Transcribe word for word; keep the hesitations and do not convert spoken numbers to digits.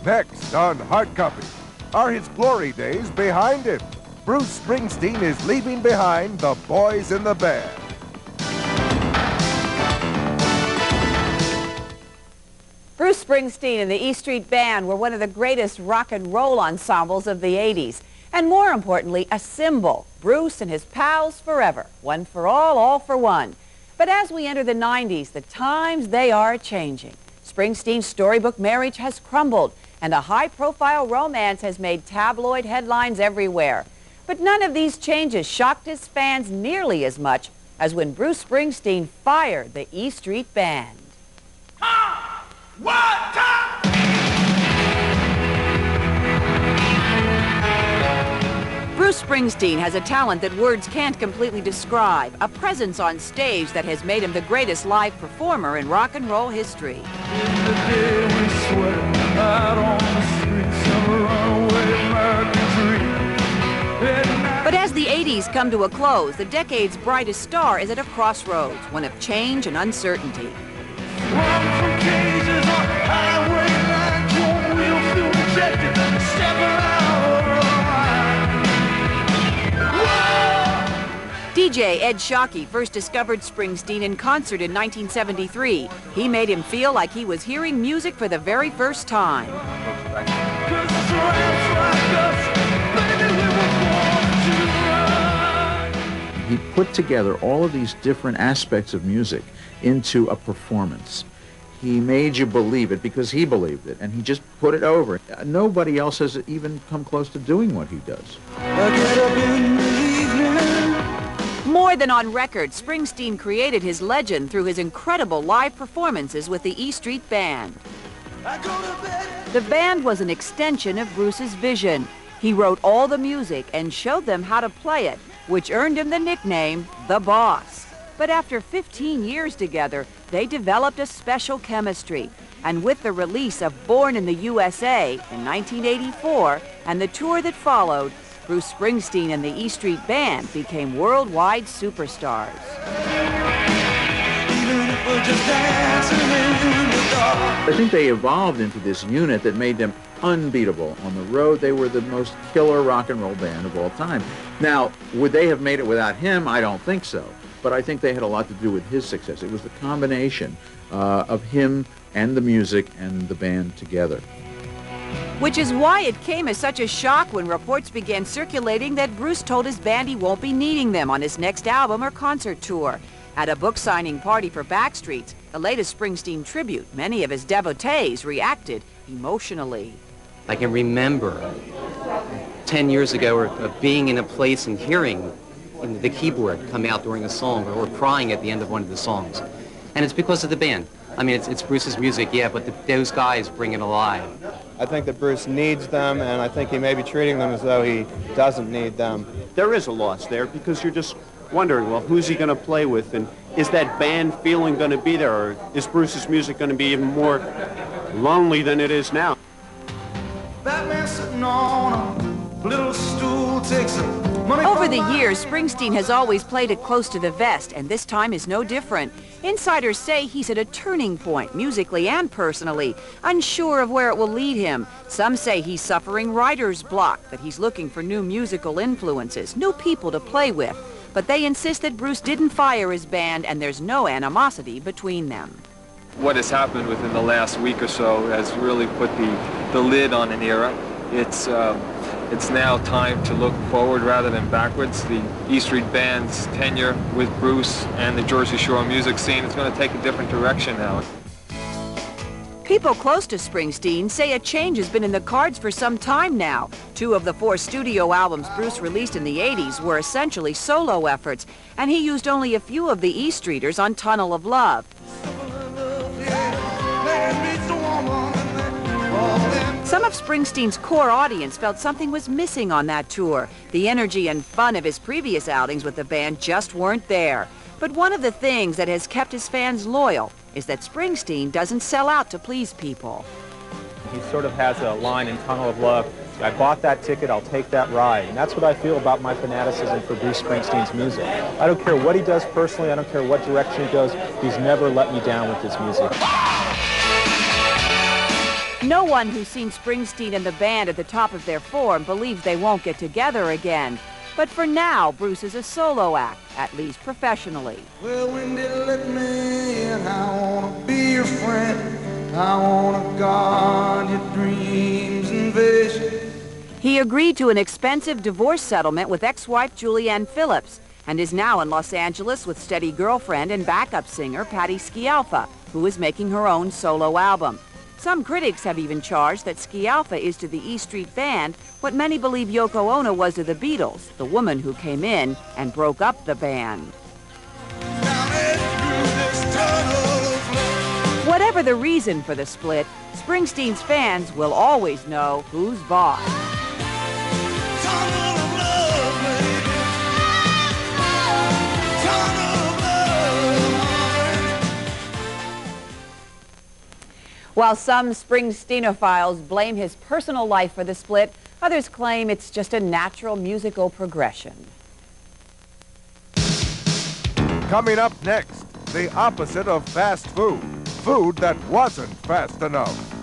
Next on Hard Copy, are his glory days behind him? Bruce Springsteen is leaving behind the boys in the band. Bruce Springsteen and the E Street Band were one of the greatest rock and roll ensembles of the eighties. And more importantly, a symbol. Bruce and his pals forever. One for all, all for one. But as we enter the nineties, the times, they are changing. Springsteen's storybook marriage has crumbled, and a high-profile romance has made tabloid headlines everywhere. But none of these changes shocked his fans nearly as much as when Bruce Springsteen fired the E Street Band. Ha! What time? Bruce Springsteen has a talent that words can't completely describe, a presence on stage that has made him the greatest live performer in rock and roll history. But as the eighties come to a close, the decade's brightest star is at a crossroads, one of change and uncertainty. D J Ed Shockey first discovered Springsteen in concert in nineteen seventy-three. He made him feel like he was hearing music for the very first time. He put together all of these different aspects of music into a performance. He made you believe it because he believed it, and he just put it over. Nobody else has even come close to doing what he does. More than on record, Springsteen created his legend through his incredible live performances with the E Street Band. The band was an extension of Bruce's vision. He wrote all the music and showed them how to play it, which earned him the nickname, The Boss. But after fifteen years together, they developed a special chemistry. And with the release of Born in the U S A in nineteen eighty-four and the tour that followed, Bruce Springsteen and the E Street Band became worldwide superstars. I think they evolved into this unit that made them unbeatable. On the road, they were the most killer rock and roll band of all time. Now, would they have made it without him? I don't think so. But I think they had a lot to do with his success. It was the combination uh, of him and the music and the band together. Which is why it came as such a shock when reports began circulating that Bruce told his band he won't be needing them on his next album or concert tour. At a book signing party for Backstreet's, the latest Springsteen tribute, many of his devotees reacted emotionally. I can remember ten years ago of being in a place and hearing the keyboard come out during a song or crying at the end of one of the songs. And it's because of the band. I mean, it's, it's Bruce's music, yeah, but the, those guys bring it alive. I think that Bruce needs them, and I think he may be treating them as though he doesn't need them. There is a loss there because you're just wondering, well, who's he going to play with, and is that band feeling going to be there, or is Bruce's music going to be even more lonely than it is now? Batman sitting on a little stool takes a Over the years, Springsteen has always played it close to the vest, and this time is no different. Insiders say he's at a turning point, musically and personally, unsure of where it will lead him. Some say he's suffering writer's block, that he's looking for new musical influences, new people to play with. But they insist that Bruce didn't fire his band, and there's no animosity between them. What has happened within the last week or so has really put the, the lid on an era. It's, uh, it's now time to look forward rather than backwards. The E Street Band's tenure with Bruce and the Jersey Shore music scene is going to take a different direction now. People close to Springsteen say a change has been in the cards for some time now. Two of the four studio albums Bruce released in the eighties were essentially solo efforts, and he used only a few of the E Streeters on Tunnel of Love. Some of Springsteen's core audience felt something was missing on that tour. The energy and fun of his previous outings with the band just weren't there. But one of the things that has kept his fans loyal is that Springsteen doesn't sell out to please people. He sort of has a line in Tunnel of Love, I bought that ticket, I'll take that ride. And that's what I feel about my fanaticism for Bruce Springsteen's music. I don't care what he does personally, I don't care what direction he goes, he's never let me down with his music. No one who's seen Springsteen and the band at the top of their form believes they won't get together again. But for now, Bruce is a solo act, at least professionally. Well, when they let me in, I want to be your friend. I want to guard your dreams and visions. He agreed to an expensive divorce settlement with ex-wife Julianne Phillips and is now in Los Angeles with steady girlfriend and backup singer Patti Scialfa, who is making her own solo album. Some critics have even charged that Scialfa is to the E Street Band what many believe Yoko Ono was to the Beatles, the woman who came in and broke up the band. Whatever the reason for the split, Springsteen's fans will always know who's boss. While some Springsteenophiles blame his personal life for the split, others claim it's just a natural musical progression. Coming up next, the opposite of fast food. Food that wasn't fast enough.